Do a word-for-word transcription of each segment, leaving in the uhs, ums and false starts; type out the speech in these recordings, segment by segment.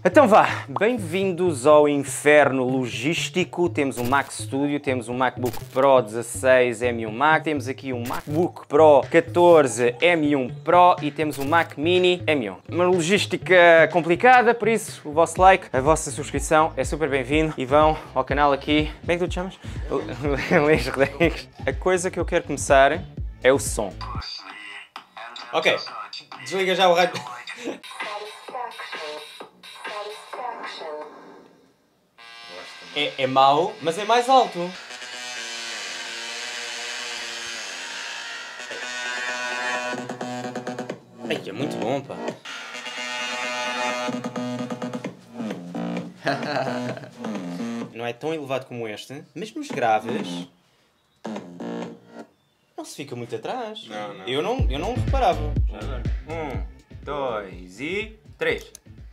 Então vá, bem-vindos ao inferno logístico. Temos um Mac Studio, temos um MacBook Pro dezasseis M um Max, temos aqui um MacBook Pro catorze M um Pro e temos um Mac Mini M um. Uma logística complicada, por isso o vosso like, a vossa subscrição é super bem-vindo e vão ao canal aqui. Como é que tu te chamas? Luís Rodrigues. A coisa que eu quero começar é o som. Ok, desliga já o rádio. É, é mau, mas é mais alto. Ai, é muito bom, pá. Não é tão elevado como este, mas nos graves não se fica muito atrás. Não, não. Eu não, eu não reparava. Já agora. Um, dois e três.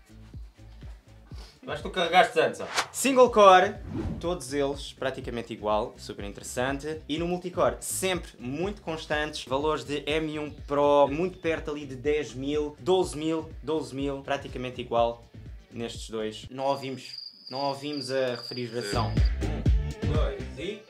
Mas tu carregaste antes, ó. Single core, todos eles praticamente igual, super interessante. E no multicore, sempre muito constantes, valores de M um Pro, muito perto ali de dez mil, doze mil, doze mil, praticamente igual nestes dois. Não ouvimos, não ouvimos a refrigeração. Um, dois e...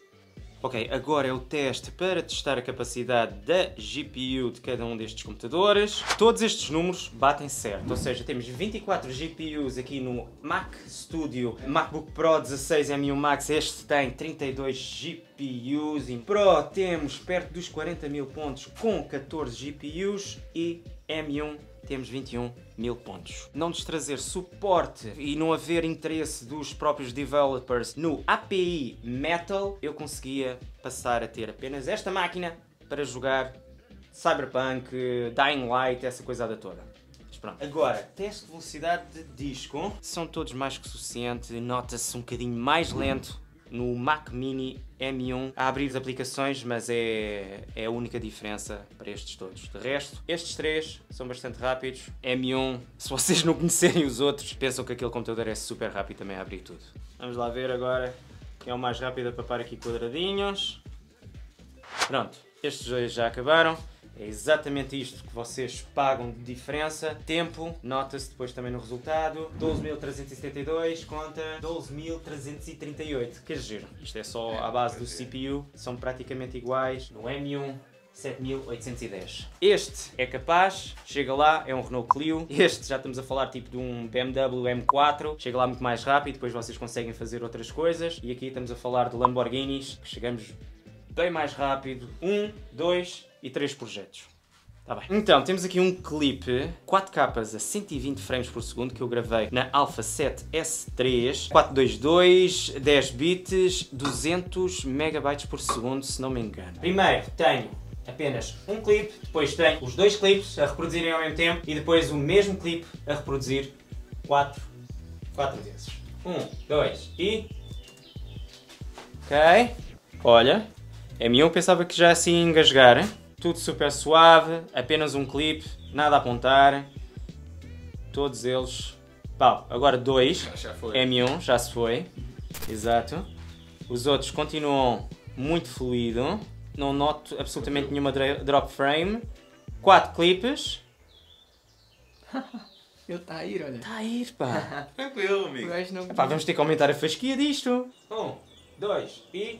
Ok, agora é o teste para testar a capacidade da G P U de cada um destes computadores. Todos estes números batem certo, ou seja, temos vinte e quatro G P Us aqui no Mac Studio, MacBook Pro dezasseis M um Max, este tem trinta e dois G P Us, em Pro temos perto dos quarenta mil pontos com catorze G P Us e M um temos vinte e um mil pontos. Não nos trazer suporte e não haver interesse dos próprios developers no A P I Metal, eu conseguia passar a ter apenas esta máquina para jogar Cyberpunk, Dying Light, essa coisada toda. Mas pronto. Agora, teste de velocidade de disco. São todos mais que suficiente, nota-se um bocadinho mais lento no Mac Mini M um a abrir as aplicações, mas é, é a única diferença para estes todos. De resto, estes três são bastante rápidos. M um, se vocês não conhecerem os outros, pensam que aquele computador é super rápido também a abrir tudo. Vamos lá ver agora quem é o mais rápido a papar aqui quadradinhos. Pronto, estes dois já acabaram. É exatamente isto que vocês pagam de diferença. Tempo, nota-se depois também no resultado. doze mil trezentos e setenta e dois conta doze mil trezentos e trinta e oito. Que giro. Isto é só à base do C P U. São praticamente iguais. No M um, sete mil oitocentos e dez. Este é capaz, chega lá, é um Renault Clio. Este já estamos a falar tipo de um B M W M quatro. Chega lá muito mais rápido, depois vocês conseguem fazer outras coisas. E aqui estamos a falar de Lamborghinis, que chegamos bem mais rápido. Um, dois e três projetos. Tá bem. Então, temos aqui um clipe quatro K a cento e vinte frames por segundo que eu gravei na Alpha sete S três, quatrocentos e vinte e dois, dez bits, duzentos megabytes por segundo, se não me engano. Primeiro tenho apenas um clipe, depois tenho os dois clipes a reproduzirem ao mesmo tempo e depois o mesmo clipe a reproduzir quatro, quatro vezes. Um, dois e... Ok. Olha, M um pensava que já assim engasgar, hein? Tudo super suave, apenas um clipe, nada a apontar. Todos eles... Pau, agora dois. Já, já foi. M um, já se foi. Exato. Os outros continuam muito fluido. Não noto absolutamente nenhuma drop frame. Quatro clipes. Ele está a ir, olha. Está a ir, pá. Tranquilo, amigo. O gajo não... Epá, vamos ter que aumentar a fasquia disto. Um, dois e...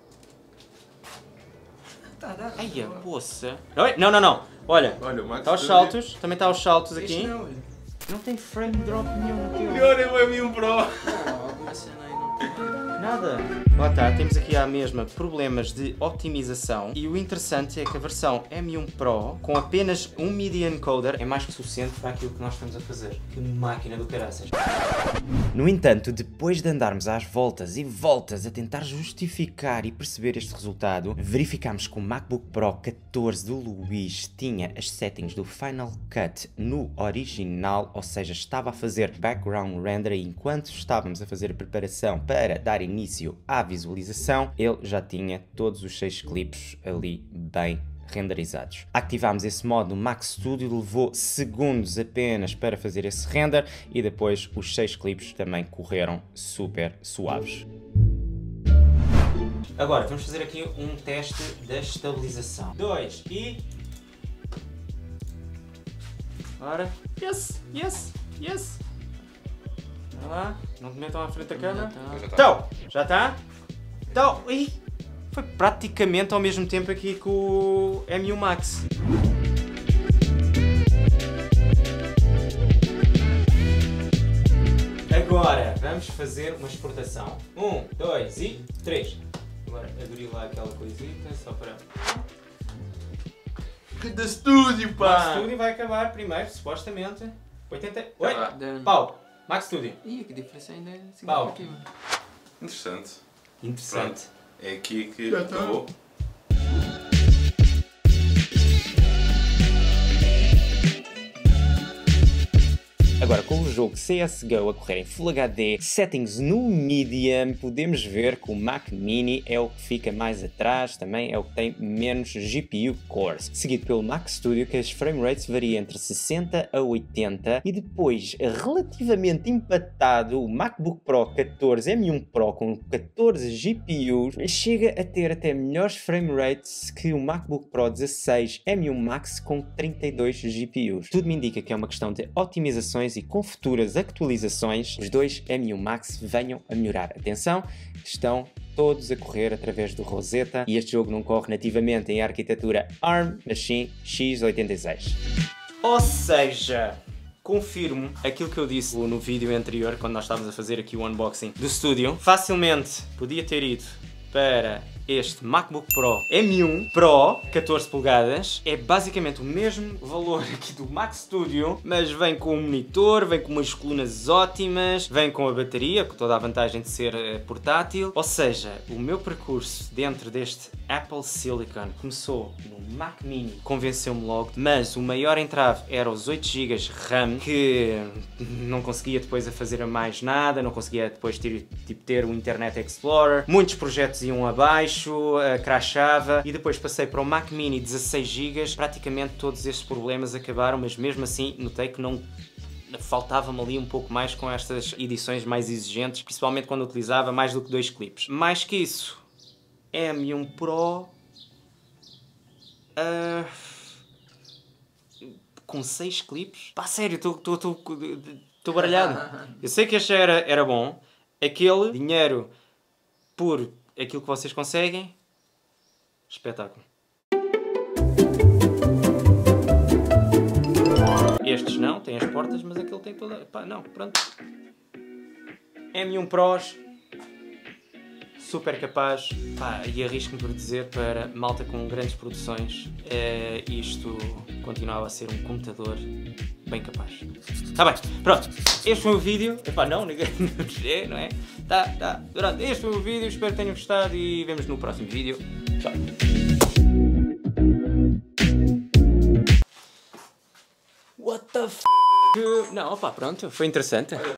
Tá, dá. Ai, a poça. Oi? Não, não, não. Olha, Olha, o Max está aos Studio. saltos. Também está aos saltos Este aqui. não, olha. Não tem frame drop nenhum. teu. Melhor é o M um Pro. Ah, alguma cena aí não tem. Nada. Lá está, temos aqui à mesma problemas de optimização e o interessante é que a versão M um Pro com apenas um MIDI encoder é mais que suficiente para aquilo que nós estamos a fazer. Que máquina do caraças. No entanto, depois de andarmos às voltas e voltas a tentar justificar e perceber este resultado, verificámos que o MacBook Pro catorze do Luís tinha as settings do Final Cut no original, ou seja, estava a fazer background render e enquanto estávamos a fazer a preparação para dar início à visualização, ele já tinha todos os seis clipes ali bem renderizados. Ativámos esse modo no Mac Studio, levou segundos apenas para fazer esse render e depois os seis clipes também correram super suaves. Agora vamos fazer aqui um teste da estabilização. Dois e... Ora, yes, yes, yes. Vai lá, não te metam à frente da câmera. Já tá. Então, já está? Então, ih, foi praticamente ao mesmo tempo aqui com o M um Max. Agora, vamos fazer uma exportação. Um, dois e três. Agora, abrir lá aquela coisita, só para... Da estúdio, Max pá! Studio vai acabar primeiro, supostamente. oitenta... Oi? Ah, Dano. Paulo, Max Studio. Ih, que diferença ainda é Pau. significativa. Interessante. Interessante. É aqui que Já tá. acabou. Agora, com o jogo C S G O a correr em Full H D, settings no Medium, podemos ver que o Mac Mini é o que fica mais atrás, também é o que tem menos G P U cores, seguido pelo Mac Studio, que as frame rates variam entre sessenta a oitenta, e depois, relativamente empatado, o MacBook Pro catorze M um Pro com catorze G P Us chega a ter até melhores frame rates que o MacBook Pro dezasseis M um Max com trinta e dois G P Us. Tudo me indica que é uma questão de otimizações e com futuras atualizações os dois M um Max venham a melhorar. Atenção, estão todos a correr através do Rosetta e este jogo não corre nativamente em arquitetura ARM, mas sim x oitenta e seis. Ou seja, confirmo aquilo que eu disse no vídeo anterior, quando nós estávamos a fazer aqui o unboxing do estúdio. Facilmente podia ter ido para este MacBook Pro M um Pro catorze polegadas. É basicamente o mesmo valor aqui do Mac Studio, mas vem com um monitor, vem com umas colunas ótimas, vem com a bateria, com toda a vantagem de ser uh, portátil. Ou seja, o meu percurso dentro deste Apple Silicon começou no Mac Mini, convenceu-me logo, mas o maior entrave era os oito gigas RAM, que não conseguia depois a fazer a mais nada, não conseguia depois ter, tipo, ter o Internet Explorer, muitos projetos iam abaixo, Uh, crashava, e depois passei para o Mac Mini dezasseis gigas, praticamente todos estes problemas acabaram, mas mesmo assim notei que não faltava-me ali um pouco mais com estas edições mais exigentes, principalmente quando utilizava mais do que dois clipes. Mais que isso, M um Pro uh, com seis clipes? Pá, sério, estou baralhado. Eu sei que este era, era bom, aquele dinheiro por aquilo que vocês conseguem, espetáculo. Estes não, têm as portas, mas aquele tem toda... Pá, não, pronto. M um Pros, super capaz, pá, e arrisco-me por dizer, para malta com grandes produções, é, isto continuava a ser um computador bem capaz. Tá bem, pronto, este foi o vídeo. Epá, não, ninguém é, não é? Tá, tá, pronto, este foi o vídeo, espero que tenham gostado e vemos no próximo vídeo. Tchau. What the f... Não, opá, pronto, foi interessante.